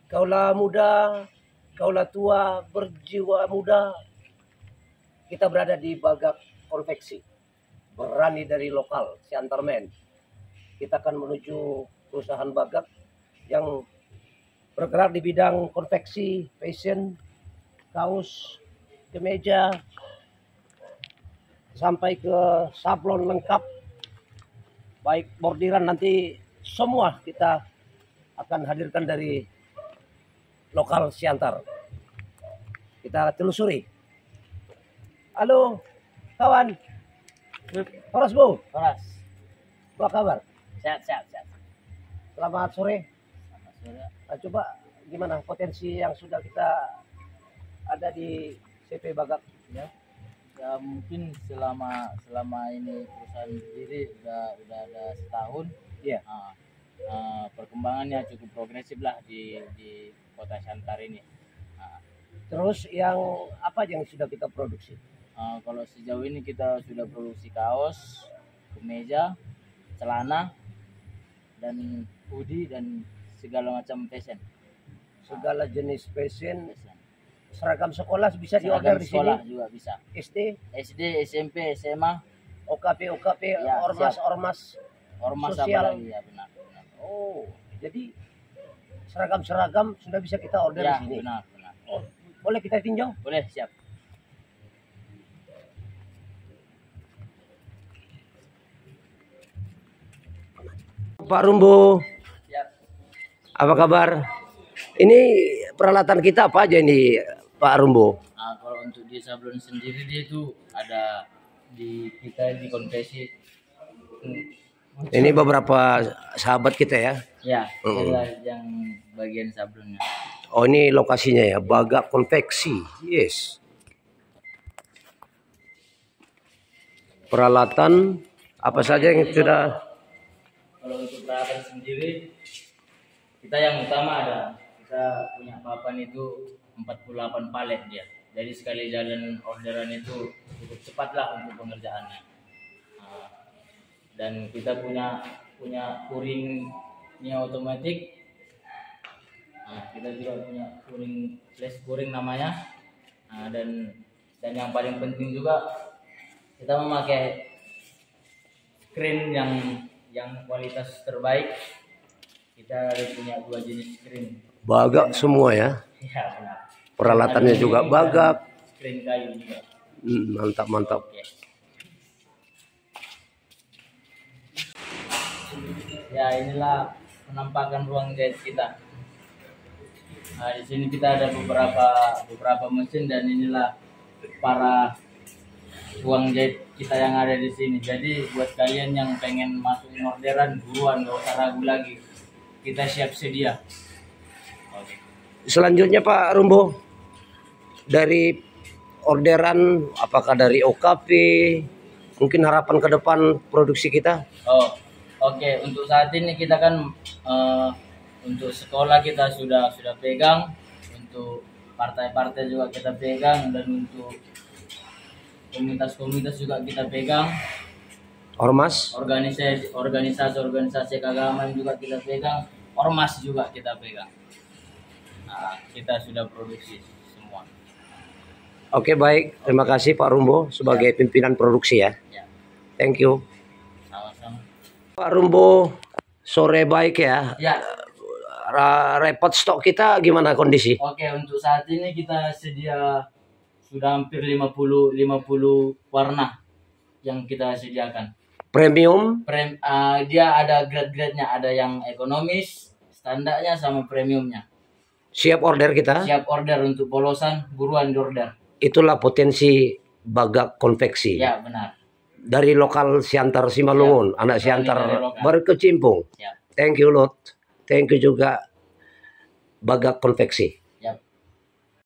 kaulah muda, kaulah tua, berjiwa muda, kita berada di Bagak Konveksi. Berani dari lokal, Siantarmen. Kita akan menuju perusahaan Bagak yang bergerak di bidang konveksi, fashion, kaos, kemeja, sampai ke sablon lengkap, baik bordiran, nanti semua kita akan hadirkan dari lokal Siantar. Kita telusuri. Halo, kawan. Horas, Bu. Horas. Apa kabar? Sehat. Selamat sore. Selamat sore. Nah, coba gimana potensi yang sudah kita ada di CP Bagak? Ya mungkin selama ini perusahaan sendiri udah ada setahun. Iya. Perkembangannya cukup progresif lah di kota Siantar ini. Terus yang apa yang sudah kita produksi? Kalau sejauh ini kita sudah produksi kaos, kemeja, celana, dan hoodie dan segala macam fashion. Segala jenis fashion. Seragam sekolah bisa diorder di sini. Sekolah juga bisa. SD, SMP, SMA, OKP, ya, ormas sosial. Apalagi, ya benar. Oh, jadi seragam sudah bisa kita order Ya, di sini. benar. Oh, boleh kita tinjau? Boleh, siap. Pak Rumbo, Siap. apa kabar? Ini peralatan kita apa aja ini, Pak Rumbo? Kalau untuk di sablon sendiri dia itu ada kita di konversi. Ini beberapa sahabat kita ya. Ya, inilah yang bagian sablonnya. Oh, ini lokasinya ya, Bagak Konveksi. Yes. Peralatan apa saja yang sudah? Kalau untuk peralatan sendiri, kita yang utama kita punya papan itu 48 palet dia. Jadi sekali jalan orderan itu cukup cepat lah untuk pengerjaannya. Dan kita punya kuringnya otomatis. Kita juga punya flash kuring namanya. Dan yang paling penting juga kita memakai screen yang kualitas terbaik. Kita punya 2 jenis screen. Bagak semua ya. Ya, benar. Peralatannya juga Bagak. Screen kayu juga. Mantap. Oke. Ya, inilah penampakan ruang jahit kita. Di sini kita ada beberapa mesin dan inilah para ruang jahit kita yang ada di sini. Jadi buat kalian yang pengen masukin orderan, buruan, gak usah ragu lagi. Kita siap sedia. Oke. Selanjutnya Pak Rumbo, dari orderan apakah dari OKP, mungkin harapan ke depan produksi kita? Oke. Untuk saat ini kita kan untuk sekolah kita sudah pegang, untuk partai-partai juga kita pegang, dan untuk komunitas juga kita pegang. Ormas? Organisasi keagamaan juga kita pegang. Ormas juga kita pegang. Kita sudah produksi semua. Oke, baik. Terima kasih Pak Rumbo sebagai pimpinan produksi ya. Thank you. Sama-sama. Pak Rumbo, sore baik ya. Ya. Repot stok kita gimana kondisi? Oke, untuk saat ini kita sedia sudah hampir 50 warna yang kita sediakan. Premium? Dia ada grade-gradenya, ada yang ekonomis, standarnya sama premiumnya. Siap order kita? Siap order untuk polosan, buruan di order. Itulah potensi Bagak Konveksi. Ya, benar. Dari lokal Siantar Simalungun, anak Siantar berkecimpung. Siap. Thank you Lot. Thank you juga Bagak Konveksi.